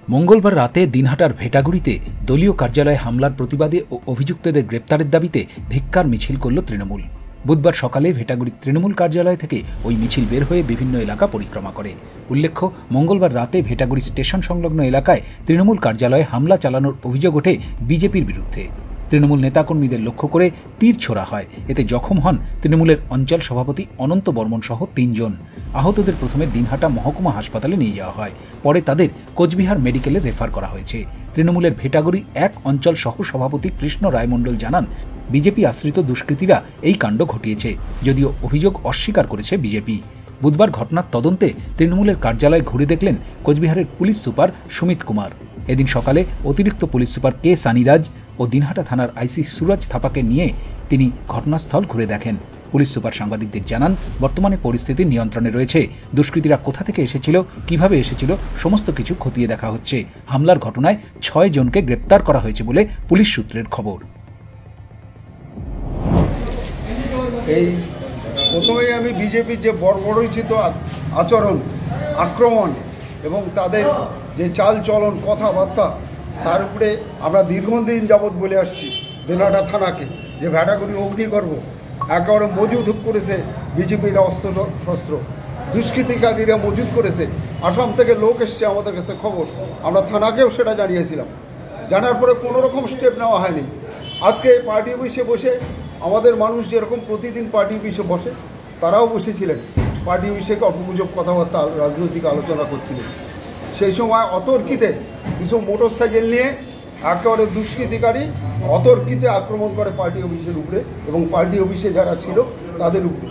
মঙ্গলবার রাতে দিনহাটার ভেটাগুড়িতে দলীয় কার্যালয়ে হামলার প্রতিবাদে ও অভিযুক্তদের গ্রেপ্তারের দাবিতে ধিক্কার মিছিল করল তৃণমূল। বুধবার সকালে ভেটাগুড়ির তৃণমূল কার্যালয় থেকে ওই মিছিল বের হয়ে বিভিন্ন এলাকা পরিক্রমা করে। উল্লেখ্য, মঙ্গলবার রাতে ভেটাগুড়ি স্টেশন সংলগ্ন এলাকায় তৃণমূল কার্যালয়ে হামলা চালানোর অভিযোগ ওঠে বিজেপির বিরুদ্ধে। তৃণমূল নেতাকর্মীদের লক্ষ্য করে তীর ছোড়া হয়। এতে জখম হন তৃণমূলের অঞ্চল সভাপতি অনন্ত বর্মন সহ ৩ জন। আহতদের প্রথমে দিনহাটা মহকুমা হাসপাতালে নিয়ে যাওয়া হয়, পরে তাদের কোচবিহার মেডিকেলে রেফার করা হয়েছে। তৃণমূলের ভেটাগুড়ি ১ অঞ্চল সহ সভাপতি কৃষ্ণ রায়মণ্ডল জানান, বিজেপি আশ্রিত দুষ্কৃতীরা এই কাণ্ড ঘটিয়েছে, যদিও অভিযোগ অস্বীকার করেছে বিজেপি। বুধবার ঘটনার তদন্তে তৃণমূলের কার্যালয়ে ঘুরে দেখলেন কোচবিহারের পুলিশ সুপার সুমিত কুমার। এদিন সকালে অতিরিক্ত পুলিশ সুপার কে সানিরাজ ও দিনহাটা থানার আইসি সুরজ থাপাকে নিয়ে তিনি ঘটনাস্থল ঘুরে দেখেন। পুলিশ সুপার সাংবাদিকদের জানান, বর্তমানে পরিস্থিতি নিয়ন্ত্রণে রয়েছে। দুষ্কৃতীরা কোথা থেকে এসেছিল, কিভাবে এসেছিল, সমস্ত কিছু খতিয়ে দেখা হচ্ছে। হামলার ঘটনায় ৬ জনকে গ্রেপ্তার করা হয়েছে বলে পুলিশ সূত্রের খবর। এই প্রথমেই আমি বিজেপির যে বর্বরোচিত আচরণ, আক্রমণ এবং তাদের যে চাল চলন, কথাবার্তা, তার উপরে আমরা দীর্ঘদিন যাবৎ বলে আসছি দিনহাটা থানাকে যে ভেটাগুড়ি অগ্নিগর্ভ একেবারে মজুদ করেছে বিজেপির অস্ত্র শস্ত্র, দুষ্কৃতিকারীরা মজুদ করেছে। আসাম থেকে লোক এসছে আমাদের কাছে খবর, আমরা থানাকেও সেটা জানিয়েছিলাম। জানার পরে কোনো রকম স্টেপ নেওয়া হয়নি। আজকে পার্টি অফিসে বসে আমাদের মানুষ যেরকম প্রতিদিন পার্টি অফিসে বসে, তারাও বসেছিলেন পার্টি অফিসে অল্পগুজব কথাবার্তা, রাজনৈতিক আলোচনা করছিলেন। সেই সময় অতর্কিতে কিছু মোটরসাইকেল নিয়ে একেবারে দুষ্কৃতিকারী অতর্কিতে আক্রমণ করে পার্টি অফিসের উপরে এবং পার্টি অফিসে যারা ছিল তাদের উপরে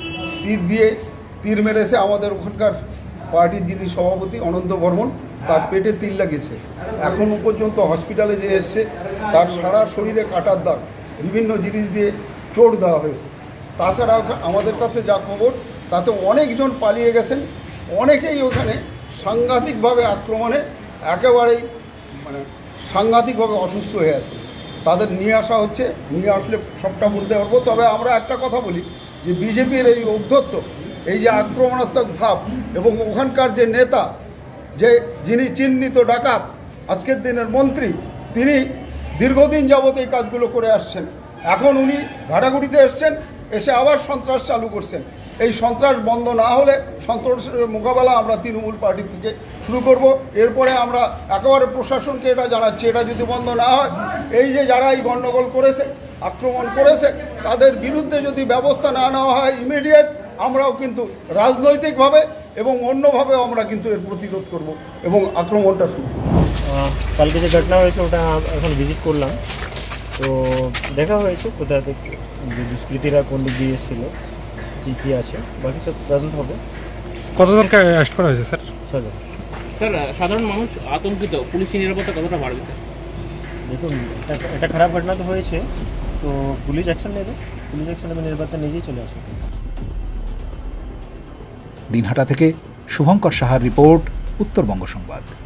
তীর মেরেছে। আমাদের ওখানকার পার্টির যিনি সভাপতি অনন্ত বর্মন, তার পেটে তীর লাগিয়েছে। এখনও পর্যন্ত হসপিটালে যে এসছে তার সারা শরীরে কাটার দাগ, বিভিন্ন জিনিস দিয়ে চোট দেওয়া হয়েছে। তাছাড়া আমাদের কাছে যা খবর, তাতে অনেকজন পালিয়ে গেছেন। অনেকেই ওখানে সাংঘাতিকভাবে আক্রমণে একেবারেই সাংঘাতিকভাবে অসুস্থ হয়ে আছে। তাদের নিয়ে আসা হচ্ছে, নিয়ে আসলে সবটা বলতে পারবো। তবে আমরা একটা কথা বলি যে বিজেপির এই ঔদ্ধত্য, এই যে আক্রমণাত্মক ভাব এবং ওখানকার যে নেতা, যিনি চিহ্নিত ডাকাত, আজকের দিনের মন্ত্রী, তিনি দীর্ঘদিন যাবত এই কাজগুলো করে আসছেন। এখন উনি ভেটাগুড়িতে এসছেন, এসে আবার সন্ত্রাস চালু করছেন। এই সন্ত্রাস বন্ধ না হলে সন্ত্রাসের মোকাবেলা আমরা তৃণমূল পার্টি থেকে শুরু করব। এরপরে আমরা একেবারে প্রশাসনকে এটা জানাচ্ছি, এটা যদি বন্ধ না হয়, এই যে যারা এই গণ্ডগোল করেছে, আক্রমণ করেছে, তাদের বিরুদ্ধে যদি ব্যবস্থা না নেওয়া হয় ইমিডিয়েট, আমরাও কিন্তু রাজনৈতিকভাবে এবং অন্যভাবেও আমরা কিন্তু এর প্রতিরোধ করব এবং আক্রমণটা শুরু করব। কালকে যে ঘটনা হয়েছে ওটা এখন ভিজিট করলাম, তো দেখা হয়েছে কোথা থেকে যে দুষ্কৃতীরা কোন দিক দিয়ে এসেছিল, কী আছে, বাকি সব তদন্ত হবে। কতজনকে অ্যারেস্ট করা হয়েছে স্যার? 6 জন। স্যার, সাধারণ মানুষ আতঙ্কিত, পুলিশের নিরাপত্তা কতটা বাড়বে স্যার? দেখুন, এটা খারাপ ঘটনা তো হয়েছে, তো পুলিশ অ্যাকশন নেবে, পুলিশ অ্যাকশন নেবে, নিরাপত্তা নিজেই চলে আসবে। দিনহাটা থেকে শুভঙ্কর সাহার রিপোর্ট, উত্তরবঙ্গ সংবাদ।